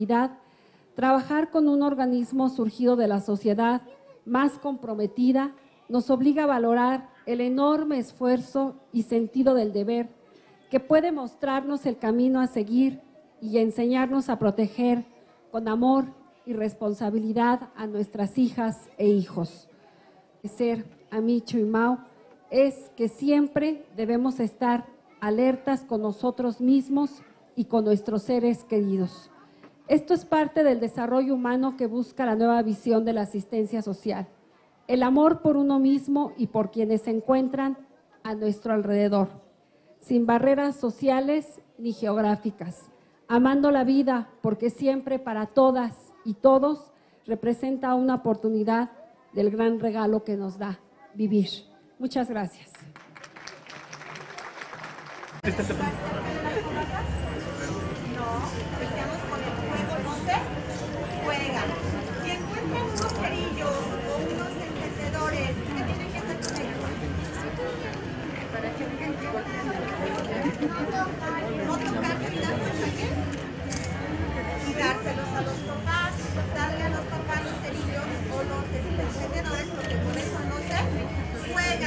trabajar con un organismo surgido de la sociedad más comprometida nos obliga a valorar el enorme esfuerzo y sentido del deber que puede mostrarnos el camino a seguir y enseñarnos a proteger con amor y responsabilidad a nuestras hijas e hijos. Ser a Micho y Mau es que siempre debemos estar alertas con nosotros mismos y con nuestros seres queridos. Esto es parte del desarrollo humano que busca la nueva visión de la asistencia social, el amor por uno mismo y por quienes se encuentran a nuestro alrededor, sin barreras sociales ni geográficas, amando la vida porque siempre para todas y todos representa una oportunidad del gran regalo que nos da vivir. Muchas gracias. Juega. Si encuentran unos cerillos o unos encendedores, ¿qué tienen que hacer con ellos? Para que digan que no tocarse ni dar mucho y dárselos a los papás, darle a los papás los cerillos o los encendedores, porque con eso no se juega.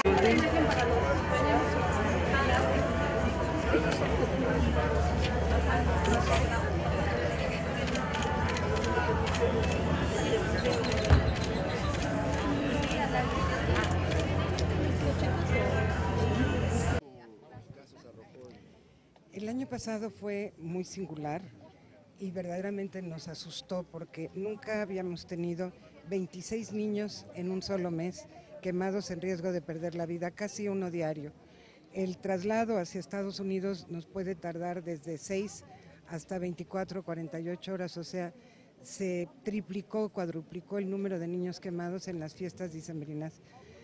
El año pasado fue muy singular y verdaderamente nos asustó porque nunca habíamos tenido 26 niños en un solo mes quemados en riesgo de perder la vida, casi uno diario. El traslado hacia Estados Unidos nos puede tardar desde 6 hasta 24, 48 horas, o sea, se triplicó, cuadruplicó el número de niños quemados en las fiestas decembrinas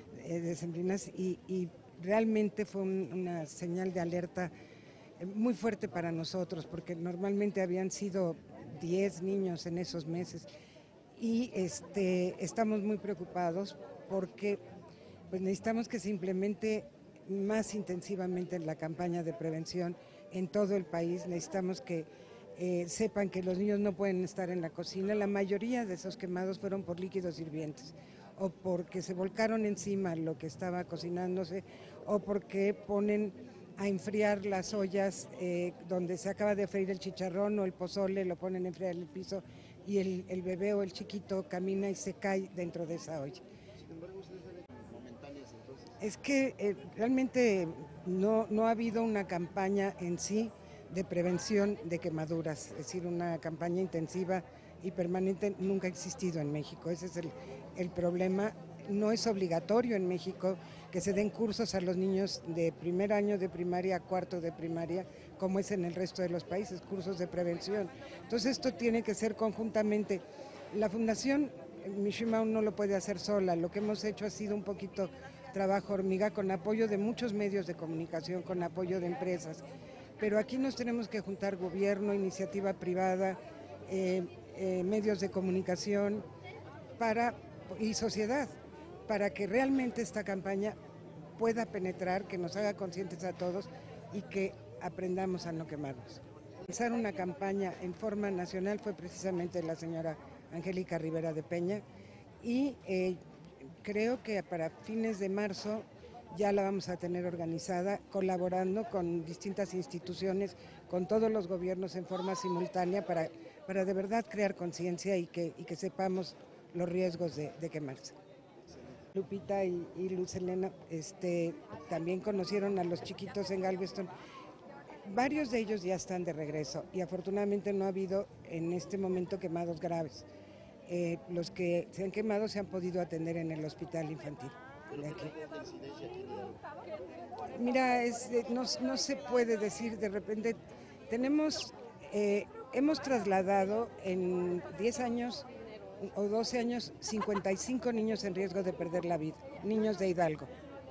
y realmente fue una señal de alerta muy fuerte para nosotros, porque normalmente habían sido 10 niños en esos meses y estamos muy preocupados porque pues necesitamos que se implemente más intensivamente en la campaña de prevención en todo el país. Necesitamos que sepan que los niños no pueden estar en la cocina. La mayoría de esos quemados fueron por líquidos hirvientes o porque se volcaron encima lo que estaba cocinándose o porque ponen a enfriar las ollas donde se acaba de freír el chicharrón o el pozole, lo ponen a enfriar en el piso y el bebé o el chiquito camina y se cae dentro de esa olla. Es que realmente no ha habido una campaña en sí de prevención de quemaduras, es decir, una campaña intensiva y permanente nunca ha existido en México. Ese es el problema. No es obligatorio en México que se den cursos a los niños de primer año de primaria a cuarto de primaria, como es en el resto de los países, cursos de prevención. Entonces esto tiene que ser conjuntamente. La Fundación Micho y Mau no lo puede hacer sola, lo que hemos hecho ha sido un poquito trabajo hormiga con apoyo de muchos medios de comunicación, con apoyo de empresas, pero aquí nos tenemos que juntar gobierno, iniciativa privada, medios de comunicación y sociedad, para que realmente esta campaña pueda penetrar, que nos haga conscientes a todos y que aprendamos a no quemarnos. Lanzar una campaña en forma nacional fue precisamente la señora Angélica Rivera de Peña y creo que para fines de marzo ya la vamos a tener organizada, colaborando con distintas instituciones, con todos los gobiernos en forma simultánea para de verdad crear conciencia y que sepamos los riesgos de quemarse. Lupita y Luz Helena también conocieron a los chiquitos en Galveston. Varios de ellos ya están de regreso y afortunadamente no ha habido en este momento quemados graves. Los que se han quemado se han podido atender en el hospital infantil. Mira, no se puede decir de repente. Hemos trasladado en 10 años o 12 años 55 niños en riesgo de perder la vida, niños de Hidalgo.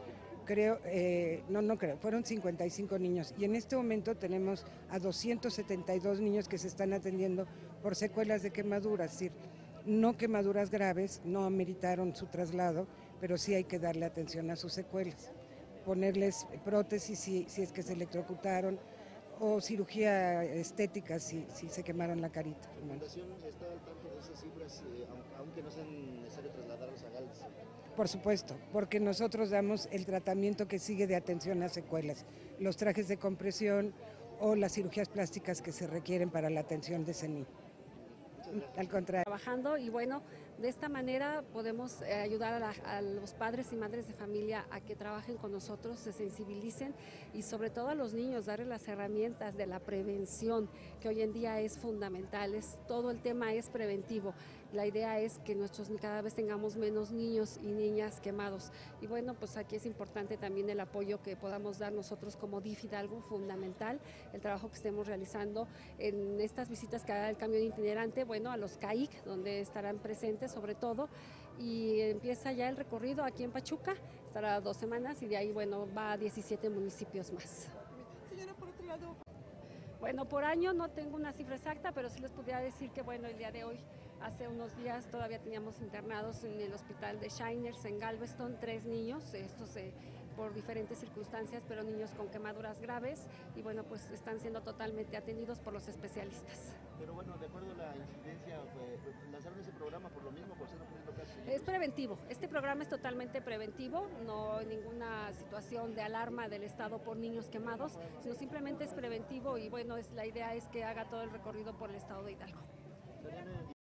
Fueron 55 niños y en este momento tenemos a 272 niños que se están atendiendo por secuelas de quemaduras, es decir, no quemaduras graves, no ameritaron su traslado, pero sí hay que darle atención a sus secuelas, ponerles prótesis si es que se electrocutaron o cirugía estética si se quemaron la carita. ¿La Fundación está al tanto de esas cifras, aunque no sea necesario trasladarlos a Gales? Por supuesto, porque nosotros damos el tratamiento que sigue de atención a secuelas, los trajes de compresión o las cirugías plásticas que se requieren para la atención de ese niño. Al contrario. Trabajando y bueno, de esta manera podemos ayudar a los padres y madres de familia a que trabajen con nosotros, se sensibilicen y sobre todo a los niños, darles las herramientas de la prevención, que hoy en día es fundamental, todo el tema es preventivo. La idea es que cada vez tengamos menos niños y niñas quemados. Y bueno, pues aquí es importante también el apoyo que podamos dar nosotros como DIF Hidalgo, fundamental, el trabajo que estemos realizando en estas visitas que hará el camión itinerante, bueno, a los CAIC, donde estarán presentes sobre todo, y empieza ya el recorrido aquí en Pachuca, estará 2 semanas y de ahí, bueno, va a 17 municipios más. Señora, por otro lado. Bueno, por año no tengo una cifra exacta, pero sí les podría decir que, bueno, el día de hoy, hace unos días todavía teníamos internados en el hospital de Shiners en Galveston 3 niños, estos por diferentes circunstancias, pero niños con quemaduras graves y bueno, pues están siendo totalmente atendidos por los especialistas. Pero bueno, de acuerdo a la incidencia, lanzaron ese programa por lo mismo, por ser un proyecto casi... Es preventivo, este programa es totalmente preventivo, no hay ninguna situación de alarma del Estado por niños quemados, sino simplemente es preventivo y bueno, la idea es que haga todo el recorrido por el Estado de Hidalgo.